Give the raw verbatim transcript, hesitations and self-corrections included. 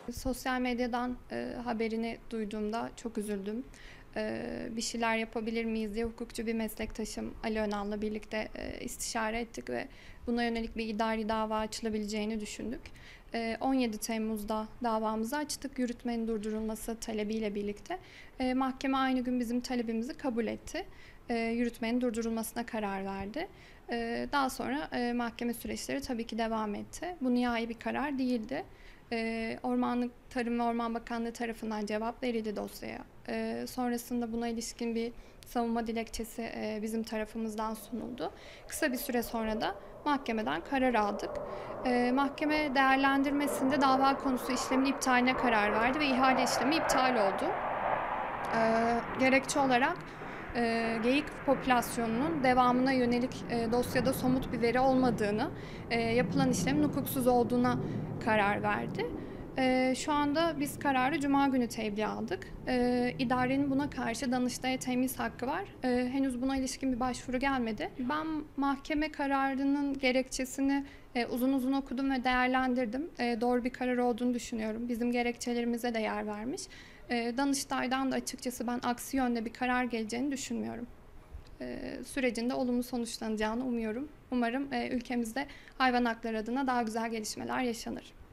Sosyal medyadan, eee, haberini duyduğumda çok üzüldüm. Eee, bir şeyler yapabilir miyiz diye hukukçu bir meslektaşım Ali Önal'la birlikte, eee, istişare ettik ve buna yönelik bir idari dava açılabileceğini düşündük. Eee, on yedi Temmuz'da davamızı açtık yürütmenin durdurulması talebiyle birlikte. Eee, mahkeme aynı gün bizim talebimizi kabul etti. Eee, yürütmenin durdurulmasına karar verdi. Eee, daha sonra, eee, mahkeme süreçleri tabii ki devam etti. Bu nihai bir karar değildi. Eee, Ormanlık Tarım ve Orman Bakanlığı tarafından cevap verildi dosyaya. Eee, sonrasında buna ilişkin bir savunma dilekçesi, eee, bizim tarafımızdan sunuldu. Kısa bir süre sonra da mahkemeden karar aldık. Eee, mahkeme değerlendirmesinde dava konusu işlemin iptaline karar verdi ve ihale işlemi iptal oldu. Eee, gerekçe olarak, eee, geyik popülasyonunun devamına yönelik, eee, dosyada somut bir veri olmadığını, eee, yapılan işlemin hukuksuz olduğuna karar verdi. Eee, şu anda biz kararı cuma günü tebliğ aldık. Eee, idarenin buna karşı Danıştay'a temyiz hakkı var. Eee, henüz buna ilişkin bir başvuru gelmedi. Ben mahkeme kararının gerekçesini, eee, uzun uzun okudum ve değerlendirdim. Eee, doğru bir karar olduğunu düşünüyorum. Bizim gerekçelerimize de yer vermiş. Eee, Danıştay'dan da açıkçası ben aksi yönde bir karar geleceğini düşünmüyorum. Eee, sürecin de olumlu sonuçlanacağını umuyorum. Umarım, eee, ülkemizde hayvan hakları adına daha güzel gelişmeler yaşanır.